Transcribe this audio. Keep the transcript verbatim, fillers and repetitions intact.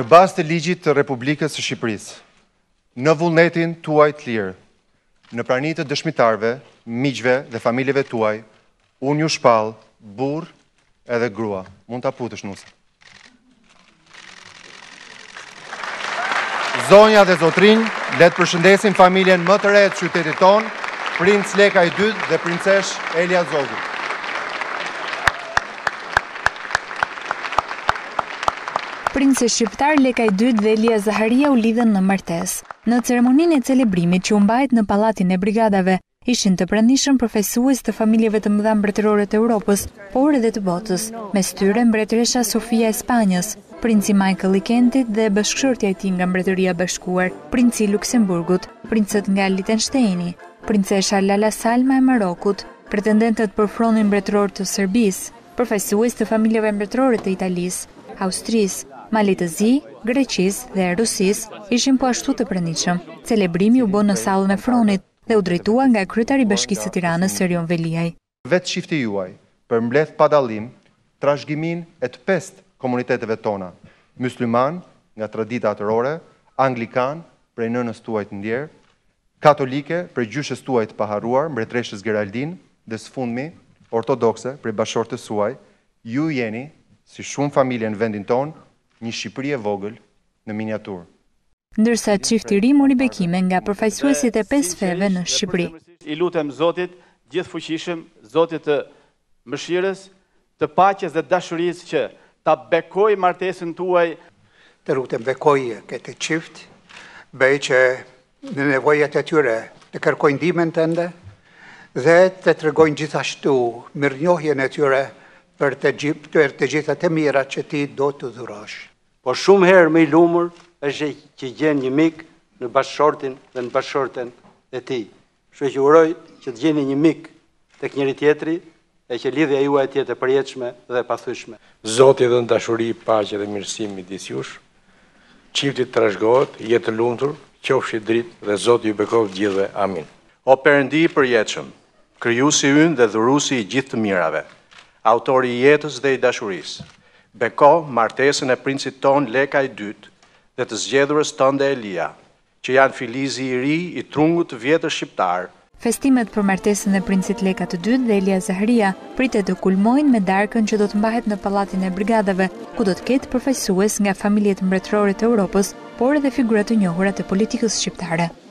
Në bazë të ligjit të Republikës së Shqipërisë, në vullnetin tuaj të lirë, në praninë të dëshmitarëve, miqve dhe familjeve tuaj, unë ju shpall burr edhe grua. Mund ta putësh Nusa. Zonja dhe zotrinj, le të përshëndesim familjen më të re të qytetit tonë, princ Leka i dytë dhe princesh Elia Zogu. Prince shqiptar Leka i dytë dhe Elia Zaharia u lidhen në martesë. Në ceremoninë e celebrimit që u mbajt në Pallatin e Brigadave, ishin të pranishëm përfaqësues të familjeve të mëdha mbretërore të Europës, por edhe të botës, mes tyre mbretëresha Sofia e Spanjës, princi Michael i Kentit dhe bashkëshortja e tij nga Mbretëria e Bashkuar, princi i Luksemburgut, princët nga Liechtensteini, princesha Lala Salma e Marokut, pretendentët për fronin mbretëror të Serbisë, përfaqësues të familjeve mbretërore të Italisë, Austrisë, Malit të Zi, Greqisë dhe Rusisë ishin po ashtu të pranishëm. Celebrimi u bë në sallën e Fronit dhe u drejtua nga kryetari i Bashkisë së Tiranës Erion Veliaj. Vetë shifti juaj përmbledh pa dallim trashëgimin e të pestë komuniteteve tona, mysliman nga tradita atërore, anglikan prej nënës tuaj të ndjerë, katolike prej gjyshës tuaj të paharruar, mbretreshës Geraldin, dhe së fundmi ortodokse prej bashortës suaj. Ju jeni, si shumë familje në vendin tonë, një Shqipëri e vogël në miniaturë. Ndërsa çifti i ri mori bekime nga përfaqësuesit e pesë feve në Shqipëri. I lutem Zotit gjithfuqishëm, Zotit të mëshirës, të paqes dhe dashurisë që ta bekoj martesën tuaj. Të lutem bekoj këtë çift, bëj që në nevojat e tyre të kërkojnë ndihmën tënde dhe të tregojnë gjithashtu mirënjohjen e tyre për të, për të gjitha të mirat që ti do të dhurosh. Po shumë herë më i lumur është që gjen një mik në bashkëshortin dhe në bashkëshorten e tij. Kështu që uroj që të gjeni një mik tek njëri tjetri e që lidhja juaj të jetë e përjetshme dhe e pathyeshme. Zoti dhënë dashuri, paqe dhe mirësi midis jush. Çifti trashëgohet, jetë të lumtur, qofshi dritë dhe Zoti ju bekojë gjithëve. Amin. O Perëndi i përjetshëm, krijuesi ynë dhe dhuruesi i gjithë të mirave, autori i jetës dhe i dashurisë, beko martesën e princit ton Leka i dytë dhe të zgjedhurës tënde Elia, që janë filizi i ri i trungut të vjetër shqiptar. Festimet për martesën e princit Leka të dytë dhe Elia Zaharia pritet të kulmojnë me darkën që do të mbahet në Pallatin e Brigadave, ku do të ketë përfaqësues nga familjet mbretërore të Europës, por edhe figura të njohura të politikës shqiptare.